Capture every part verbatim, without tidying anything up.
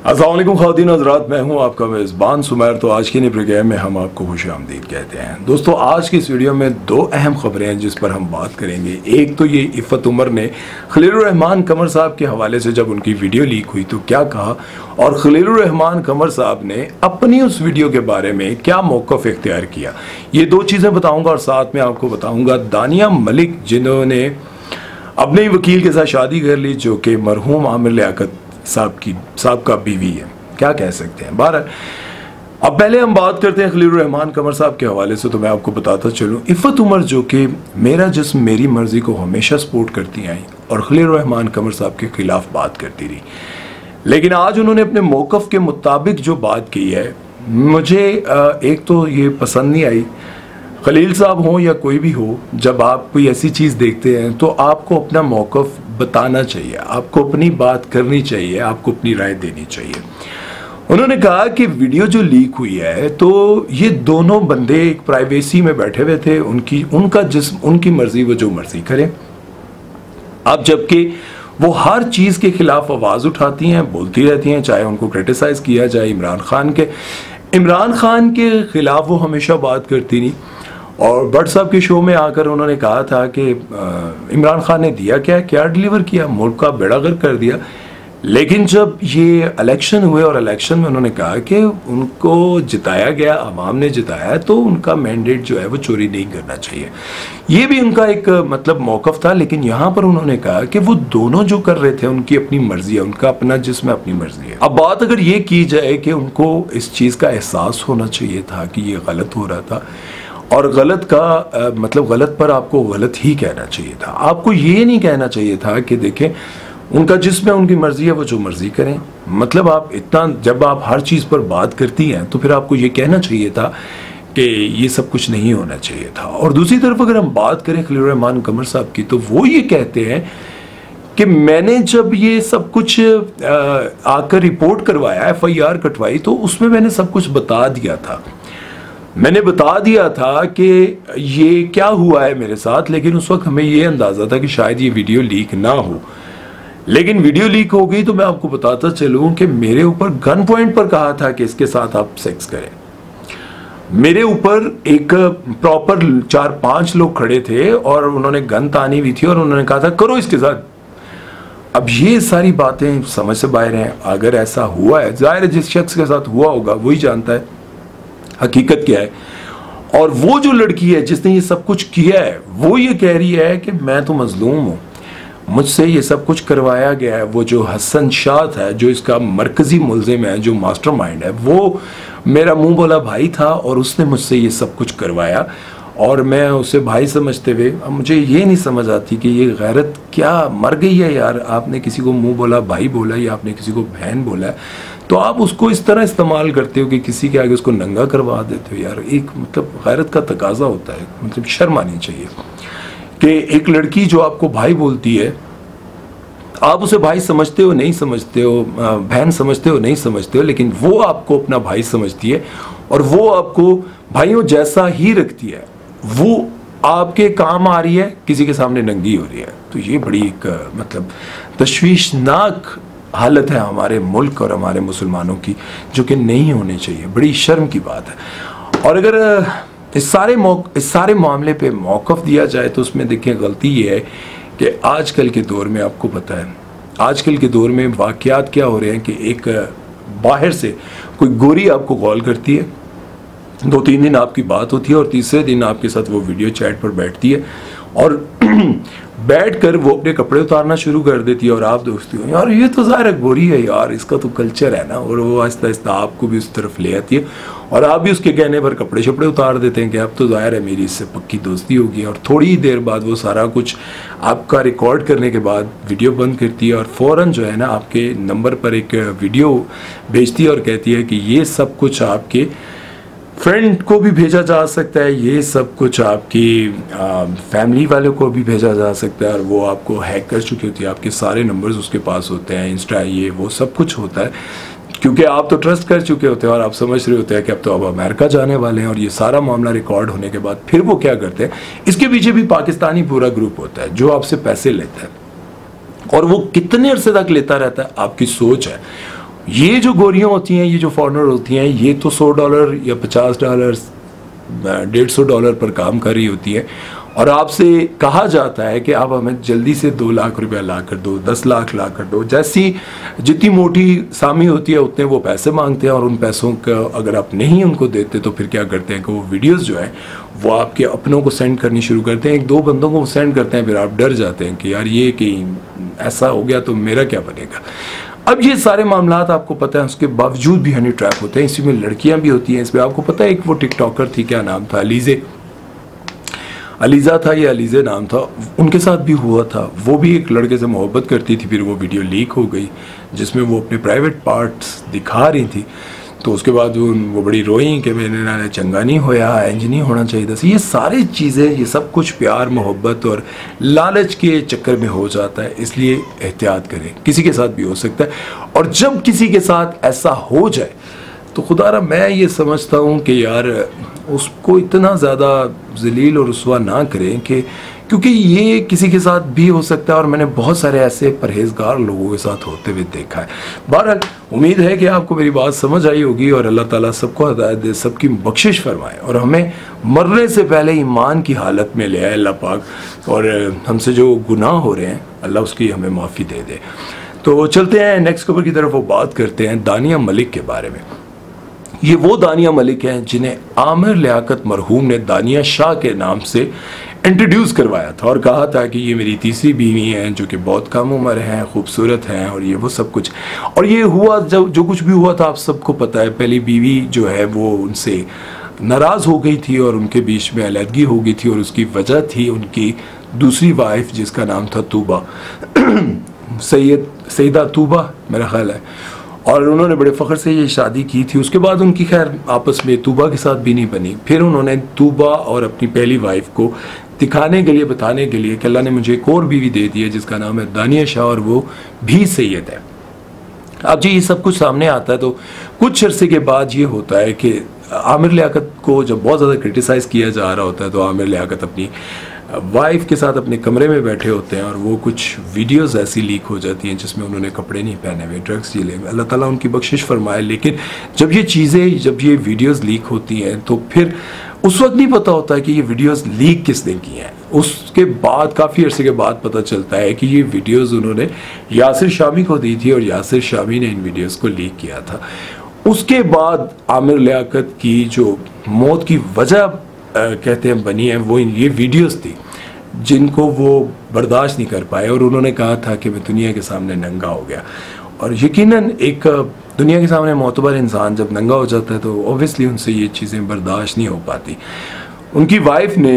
अस्सलाम वालेकुम ख़वातीन हज़रात, मैं हूं आपका मेज़बान सुमैर। तो आज के नए प्रोग्राम में हम आपको खुश आमदीद कहते हैं। दोस्तों, आज की इस वीडियो में दो अहम खबरें हैं जिस पर हम बात करेंगे। एक तो ये इफ़त उमर ने खलीलुर रहमान कमर साहब के हवाले से जब उनकी वीडियो लीक हुई तो क्या कहा, और खलीलुर रहमान कमर साहब ने अपनी उस वीडियो के बारे में क्या मौक़िफ़ इख्तियार किया। ये दो चीज़ें बताऊँगा और साथ में आपको बताऊँगा दानिया मलिक जिन्होंने अपने वकील के साथ शादी कर ली, जो कि मरहूम आमिर लियाकत साहब की साहब का बीवी है, क्या कह सकते हैं। बारह अब पहले हम बात करते हैं खलीलुर रहमान कमर साहब के हवाले से। तो मैं आपको बताता चलूँ, इफ़त उमर जो कि मेरा जिस्म मेरी मर्ज़ी को हमेशा सपोर्ट करती आई और खलीलुर रहमान कमर साहब के ख़िलाफ़ बात करती रही, लेकिन आज उन्होंने अपने मौक़िफ़ के मुताबिक जो बात की है, मुझे एक तो ये पसंद नहीं आई। खलील साहब हो या कोई भी हो, जब आप कोई ऐसी चीज़ देखते हैं तो आपको अपना मौक़िफ़ बताना चाहिए, आपको अपनी बात करनी चाहिए, आपको अपनी राय देनी चाहिए। उन्होंने कहा कि वीडियो जो लीक हुई है तो ये दोनों बंदे एक प्राइवेसी में बैठे हुए थे, उनकी उनका जिस्म उनकी मर्जी, वो जो मर्जी करें। अब जबकि वो हर चीज़ के खिलाफ आवाज़ उठाती हैं, बोलती रहती हैं, चाहे उनको क्रिटिसाइज़ किया जाए। इमरान खान के इमरान खान के खिलाफ वो हमेशा बात करती नहीं, और भट्ट साहब के शो में आकर उन्होंने कहा था कि इमरान खान ने दिया क्या क्या डिलीवर किया, मुल्क का बेड़ा गर्क कर दिया। लेकिन जब ये इलेक्शन हुए और इलेक्शन में उन्होंने कहा कि उनको जिताया गया, आवाम ने जिताया, तो उनका मैंडेट जो है वो चोरी नहीं करना चाहिए। ये भी उनका एक मतलब मौक़िफ़ था। लेकिन यहाँ पर उन्होंने कहा कि वो दोनों जो कर रहे थे उनकी अपनी मर्जी है, उनका अपना जिस्म अपनी मर्जी है। अब बात अगर ये की जाए कि उनको इस चीज़ का एहसास होना चाहिए था कि ये गलत हो रहा था, और गलत का आ, मतलब गलत पर आपको गलत ही कहना चाहिए था। आपको ये नहीं कहना चाहिए था कि देखें उनका जिस्म है, उनकी मर्जी है, वो जो मर्जी करें। मतलब आप इतना जब आप हर चीज़ पर बात करती हैं तो फिर आपको ये कहना चाहिए था कि ये सब कुछ नहीं होना चाहिए था। और दूसरी तरफ अगर हम बात करें खलीलुर रहमान कमर साहब की, तो वो ये कहते हैं कि मैंने जब ये सब कुछ आकर रिपोर्ट करवाया, एफ आई आर कटवाई, तो उसमें मैंने सब कुछ बता दिया था। मैंने बता दिया था कि ये क्या हुआ है मेरे साथ, लेकिन उस वक्त हमें ये अंदाज़ा था कि शायद ये वीडियो लीक ना हो। लेकिन वीडियो लीक हो गई तो मैं आपको बताता चलूँ कि मेरे ऊपर गन पॉइंट पर कहा था कि इसके साथ आप सेक्स करें। मेरे ऊपर एक प्रॉपर चार पांच लोग खड़े थे और उन्होंने गन तानी हुई थी और उन्होंने कहा था करो इसके साथ। अब ये सारी बातें समझ से बाहर हैं। अगर ऐसा हुआ है, जाहिर है जिस शख्स के साथ हुआ होगा वही जानता है हकीकत क्या है। और वो जो लड़की है जिसने ये सब कुछ किया है, वो ये कह रही है कि मैं तो मजलूम हूँ, मुझसे ये सब कुछ करवाया गया है। वो जो हसन शाह था, जो इसका मरकजी मुल्जिम है, जो मास्टरमाइंड है, वो मेरा मुंह बोला भाई था और उसने मुझसे ये सब कुछ करवाया, और मैं उसे भाई समझते हुए, अब मुझे ये नहीं समझ आती कि ये गैरत क्या मर गई है यार। आपने किसी को मुंह बोला भाई बोला, या आपने किसी को बहन बोला, तो आप उसको इस तरह इस्तेमाल करते हो कि किसी के आगे उसको नंगा करवा देते हो। यार एक मतलब गैरत का तकाजा होता है, मतलब शर्म आनी चाहिए कि एक लड़की जो आपको भाई बोलती है, आप उसे भाई समझते हो नहीं समझते हो, बहन समझते हो नहीं समझते हो, लेकिन वो आपको अपना भाई समझती है और वो आपको भाइयों जैसा ही रखती है। वो आपके काम आ रही है, किसी के सामने नंगी हो रही है। तो ये बड़ी एक मतलब तशवीशनाक हालत है हमारे मुल्क और हमारे मुसलमानों की, जो कि नहीं होनी चाहिए। बड़ी शर्म की बात है। और अगर इस सारे इस सारे मामले पे मौक़िफ़ दिया जाए तो उसमें देखिए गलती ये है कि आजकल के दौर में, आपको पता है आजकल के दौर में वाक़यात क्या हो रहे हैं कि एक बाहर से कोई गोरी आपको कॉल करती है, दो तीन दिन आपकी बात होती है और तीसरे दिन आपके साथ वो वीडियो चैट पर बैठती है और बैठकर वो अपने कपड़े उतारना शुरू कर देती है और आप दोस्ती हो यार ये तो ज़ाहिर गोरी है यार, इसका तो कल्चर है ना। और वो आहिस्ता आहिस्ता आपको भी उस तरफ ले आती है और आप भी उसके कहने पर कपड़े शपड़े उतार देते हैं कि अब तो ज़ाहिर है मेरी इससे पक्की दोस्ती होगी। और थोड़ी ही देर बाद वो सारा कुछ आपका रिकॉर्ड करने के बाद वीडियो बंद करती है और फ़ौरन जो है ना आपके नंबर पर एक वीडियो भेजती है और कहती है कि ये सब कुछ आपके फ्रेंड को भी भेजा जा सकता है, ये सब कुछ आपकी आ, फैमिली वालों को भी भेजा जा सकता है। और वो आपको हैक कर चुकी होती है, आपके सारे नंबर्स उसके पास होते हैं, इंस्टा ये वो सब कुछ होता है, क्योंकि आप तो ट्रस्ट कर चुके होते हैं और आप समझ रहे होते हैं कि अब तो अब अमेरिका जाने वाले हैं। और ये सारा मामला रिकॉर्ड होने के बाद फिर वो क्या करते हैं, इसके पीछे भी पाकिस्तानी पूरा ग्रुप होता है जो आपसे पैसे लेता है, और वो कितने अरसे तक लेता रहता है आपकी सोच है। ये जो गोरियां होती हैं, ये जो फॉरेनर होती हैं, ये तो सौ डॉलर या पचास डॉलर डेढ़ सौ डॉलर पर काम कर रही होती है और आपसे कहा जाता है कि आप हमें जल्दी से दो लाख रुपया ला कर दो, दस लाख ला कर दो। जैसी जितनी मोटी सामी होती है उतने वो पैसे मांगते हैं और उन पैसों का अगर आप नहीं उनको देते तो फिर क्या करते हैं कि वो वीडियोस जो है वो आपके अपनों को सेंड करनी शुरू करते हैं। एक दो बंदों को सेंड करते हैं, फिर आप डर जाते हैं कि यार ये कि ऐसा हो गया तो मेरा क्या बनेगा। अब ये सारे मामलात आपको पता है, उसके बावजूद भी हनी ट्रैप होते हैं। इसी में लड़कियां भी होती हैं। इसमें आपको पता है एक वो टिकटॉकर थी, क्या नाम था, अलीजे अलीज़ा था या अलीज़े नाम था, उनके साथ भी हुआ था। वो भी एक लड़के से मोहब्बत करती थी, फिर वो वीडियो लीक हो गई जिसमें वो अपने प्राइवेट पार्ट्स दिखा रही थी। तो उसके बाद वो वो बड़ी रोई कि मैंने ना चंगा नहीं होया, इंज नहीं होना चाहिए था। ये सारी चीज़ें, ये सब कुछ प्यार मोहब्बत और लालच के चक्कर में हो जाता है, इसलिए एहतियात करें। किसी के साथ भी हो सकता है और जब किसी के साथ ऐसा हो जाए तो खुदारा मैं ये समझता हूँ कि यार उसको इतना ज़्यादा जलील और रुसवा ना करें कि क्योंकि ये किसी के साथ भी हो सकता है और मैंने बहुत सारे ऐसे परहेजगार लोगों के साथ होते हुए देखा है। बहरहाल उम्मीद है कि आपको मेरी बात समझ आई होगी और अल्लाह ताला सबको हिदायत दे, सबकी बख्शिश फरमाए और हमें मरने से पहले ईमान की हालत में ले आए अल्लाह पाक, और हमसे जो गुनाह हो रहे हैं अल्लाह उसकी हमें माफ़ी दे दे। तो चलते हैं नेक्स्ट खबर की तरफ, वो बात करते हैं दानिया मलिक के बारे में। ये वो दानिया मलिक हैं जिन्हें आमिर लियाकत मरहूम ने दानिया शाह के नाम से इंट्रोड्यूस करवाया था और कहा था कि ये मेरी तीसरी बीवी हैं जो कि बहुत कम उम्र हैं, खूबसूरत हैं और ये वो सब कुछ। और ये हुआ जब जो कुछ भी हुआ था आप सबको पता है। पहली बीवी जो है वो उनसे नाराज़ हो गई थी और उनके बीच में अलहदगी हो गई थी और उसकी वजह थी उनकी दूसरी वाइफ जिसका नाम था तूबा सैयद सईदा तूबा मेरा ख्याल है, और उन्होंने बड़े फ़ख्र से ये शादी की थी। उसके बाद उनकी खैर आपस में तूबा के साथ भी नहीं बनी। फिर उन्होंने तूबा और अपनी पहली वाइफ को दिखाने के लिए, बताने के लिए कि अल्लाह ने मुझे एक और बीवी दे दी है जिसका नाम है दानिया शाह और वो भी सैयद है। अब जी ये सब कुछ सामने आता है तो कुछ अरसे के बाद ये होता है कि आमिर लियाकत को जब बहुत ज़्यादा क्रिटिसाइज़ किया जा रहा होता है तो आमिर लियाकत अपनी वाइफ के साथ अपने कमरे में बैठे होते हैं और वो कुछ वीडियोस ऐसी लीक हो जाती हैं जिसमें उन्होंने कपड़े नहीं पहने हुए, ड्रग्स झेले हुए। अल्लाह ताला उनकी बख्शिश फरमाए। लेकिन जब ये चीज़ें, जब ये वीडियोस लीक होती हैं तो फिर उस वक्त नहीं पता होता है कि ये वीडियोस लीक किसने की हैं। उसके बाद काफ़ी अरसे के बाद पता चलता है कि ये वीडियोस उन्होंने यासिर शामी को दी थी और यासिर शामी ने इन वीडियोस को लीक किया था। उसके बाद आमिर लियाकत की जो मौत की वजह कहते हैं बनी है वो ये वीडियोस थी जिनको वो बर्दाश्त नहीं कर पाए और उन्होंने कहा था कि मैं दुनिया के सामने नंगा हो गया। और यकीनन एक दुनिया के सामने मोतबर इंसान जब नंगा हो जाता है तो ऑब्वियसली उनसे ये चीज़ें बर्दाश्त नहीं हो पाती। उनकी वाइफ ने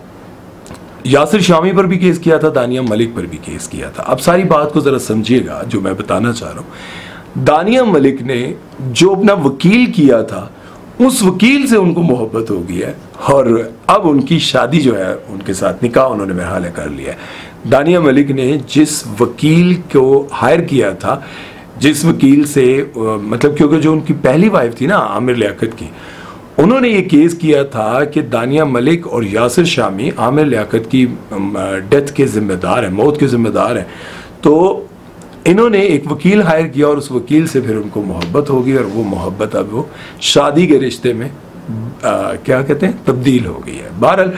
यासिर शामी पर भी केस किया था, दानिया मलिक पर भी केस किया था। अब सारी बात को ज़रा समझिएगा जो मैं बताना चाह रहा हूँ। दानिया मलिक ने जो अपना वकील किया था उस वकील से उनको मोहब्बत हो गई है और अब उनकी शादी जो है उनके साथ निकाह उन्होंने बहरहाल कर लिया है। दानिया मलिक ने जिस वकील को हायर किया था, जिस वकील से मतलब क्योंकि जो उनकी पहली वाइफ थी ना आमिर लियाकत की, उन्होंने ये केस किया था कि दानिया मलिक और यासिर शामी आमिर लियाकत की डेथ के ज़िम्मेदार हैं, मौत के ज़िम्मेदार हैं। तो इन्होंने एक वकील हायर किया और उस वकील से फिर उनको मोहब्बत होगी और वो मोहब्बत अब वो शादी के रिश्ते में आ, क्या कहते हैं तब्दील हो गई है। बहरहाल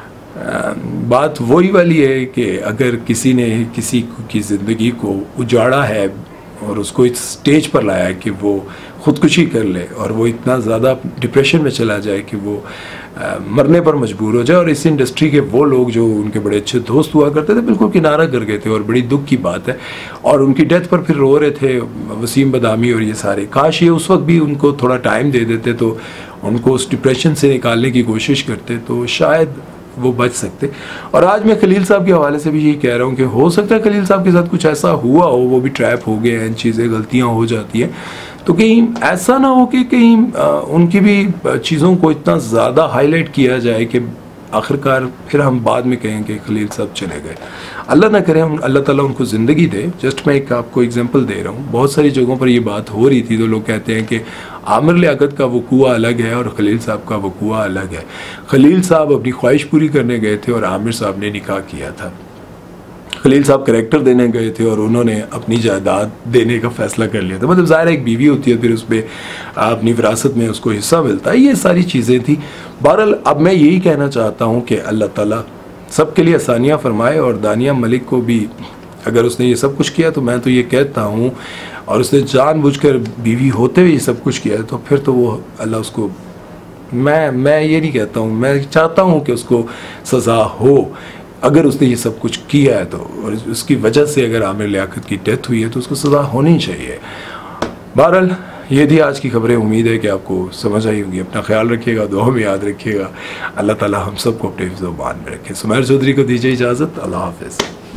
बात वही वाली है कि अगर किसी ने किसी की ज़िंदगी को उजाड़ा है और उसको इस स्टेज पर लाया है कि वो ख़ुदकुशी कर ले और वो इतना ज़्यादा डिप्रेशन में चला जाए कि वो आ, मरने पर मजबूर हो जाए, और इस इंडस्ट्री के वो लोग जो उनके बड़े अच्छे दोस्त हुआ करते थे बिल्कुल किनारा कर गए थे और बड़ी दुख की बात है। और उनकी डेथ पर फिर रो रहे थे वसीम बदामी और ये सारे। काश ये उस वक्त भी उनको थोड़ा टाइम दे देते तो उनको उस डिप्रेशन से निकालने की कोशिश करते तो शायद वो बच सकते। और आज मैं खलील साहब के हवाले से भी यही कह रहा हूँ कि हो सकता है खलील साहब के साथ कुछ ऐसा हुआ हो, वो भी ट्रैप हो गए हैं, चीज़ें गलतियाँ हो जाती हैं, तो कहीं ऐसा ना हो कि कहीं आ, उनकी भी चीज़ों को इतना ज़्यादा हाईलाइट किया जाए कि आखिरकार फिर हम बाद में कहें कि खलील साहब चले गए। अल्लाह ना करें, अल्लाह ताला उनको ज़िंदगी दे। जस्ट मैं एक आपको एग्जांपल दे रहा हूँ। बहुत सारी जगहों पर ये बात हो रही थी तो लोग कहते हैं कि आमिर लियाकत का वकूआ अलग है और खलील साहब का वकूआ अलग है। खलील साहब अपनी ख्वाहिश पूरी करने गए थे और आमिर साहब ने निकाह किया था। खलील साहब करेक्टर देने गए थे और उन्होंने अपनी जायदाद देने का फ़ैसला कर लिया था। मतलब ज़ाहिर एक बीवी होती है, फिर उस पर अपनी विरासत में उसको हिस्सा मिलता है, ये सारी चीज़ें थी। बहरहाल अब मैं यही कहना चाहता हूँ कि अल्लाह ताला सबके लिए आसानियाँ फरमाए, और दानिया मलिक को भी अगर उसने ये सब कुछ किया तो मैं तो ये कहता हूँ, और उसने जानबूझकर बीवी होते हुए ये सब कुछ किया, तो फिर तो वो अल्लाह उसको, मैं मैं ये नहीं कहता हूँ, मैं चाहता हूँ कि उसको सज़ा हो अगर उसने ये सब कुछ किया है तो, और उसकी वजह से अगर आमिर लियाकत की डेथ हुई है तो उसको सज़ा होनी चाहिए। बहरहाल ये थी आज की खबरें, उम्मीद है कि आपको समझ आई होगी। अपना ख्याल रखिएगा, दुआ में याद रखिएगा। अल्लाह ताला हम सबको अपने हिफ्ज़-ओ-मान में रखे। सुमैर चौधरी को दीजिए इजाज़त। अल्लाह हाफ़िज़।